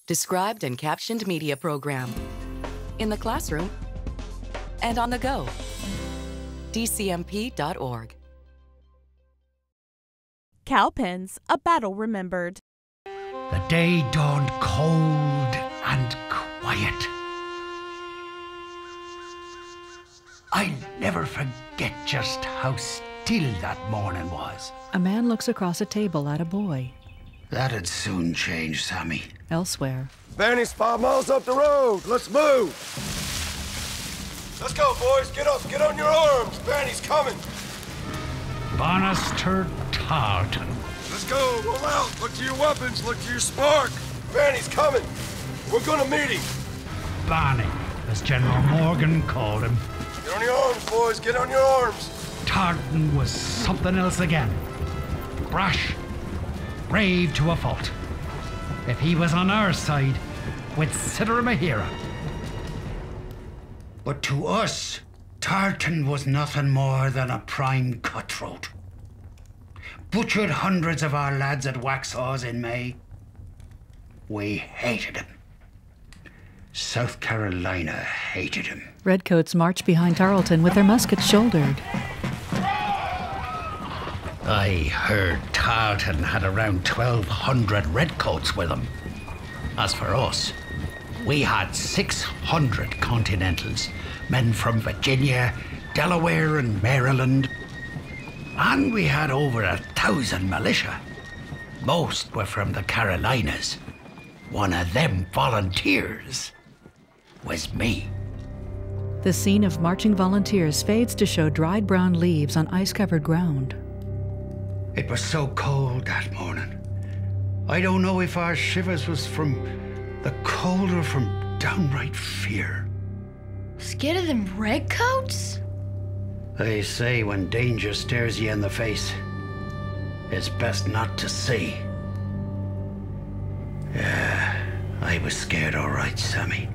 Described and captioned media program. In the classroom and on the go. dcmp.org. Cowpens, a battle remembered. The day dawned cold and quiet. I'll never forget just how still that morning was. A man looks across a table at a boy. That'd soon change, Sammy. Elsewhere, Benny's 5 miles up the road. Let's move. Let's go, boys. Get up. Get on your arms. Benny's coming. Banastre, Tarleton. Let's go. Roll out. Look to your weapons. Look to your spark. Benny's coming. We're gonna meet him. Banning, as General Morgan called him. Get on your arms, boys. Get on your arms. Tarleton was something else again. Brash, brave to a fault. If he was on our side, we'd consider him a hero. But to us, Tarleton was nothing more than a prime cutthroat. Butchered hundreds of our lads at Waxhaws in May. We hated him. South Carolina hated him. redcoats march behind Tarleton with their muskets shouldered. I heard Tarleton had around 1,200 redcoats with him. As for us, we had 600 Continentals, men from Virginia, Delaware and Maryland. And we had over 1,000 militia. Most were from the Carolinas. One of them volunteers was me. The scene of marching volunteers fades to show dried brown leaves on ice-covered ground. It was so cold that morning. I don't know if our shivers was from the cold or from downright fear. Scared of them redcoats? They say when danger stares you in the face, it's best not to see. Yeah, I was scared all right, Sammy.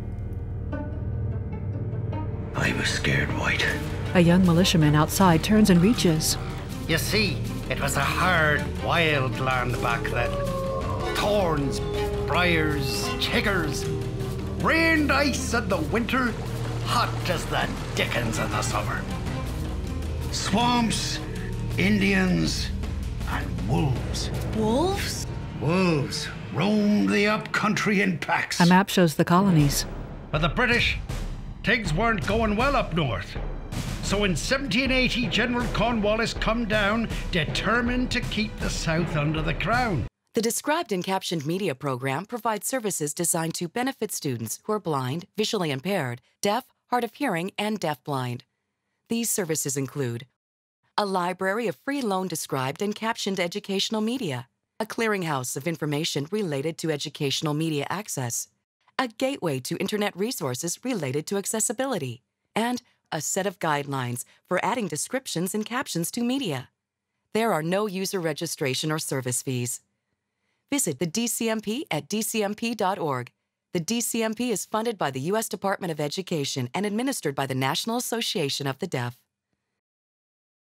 I was scared white. A young militiaman outside turns and reaches. You see, it was a hard, wild land back then. Thorns, briars, chiggers, rained ice in the winter, hot as the dickens in the summer. Swamps, Indians, and wolves. Wolves? Wolves roamed the upcountry in packs. A map shows the colonies. For the British, things weren't going well up north. So in 1780, General Cornwallis come down, determined to keep the South under the Crown. The Described and Captioned Media program provides services designed to benefit students who are blind, visually impaired, deaf, hard of hearing, and deafblind. These services include a library of free loan described and captioned educational media, a clearinghouse of information related to educational media access, a gateway to internet resources related to accessibility, and a set of guidelines for adding descriptions and captions to media. There are no user registration or service fees. Visit the DCMP at dcmp.org. The DCMP is funded by the U.S. Department of Education and administered by the National Association of the Deaf.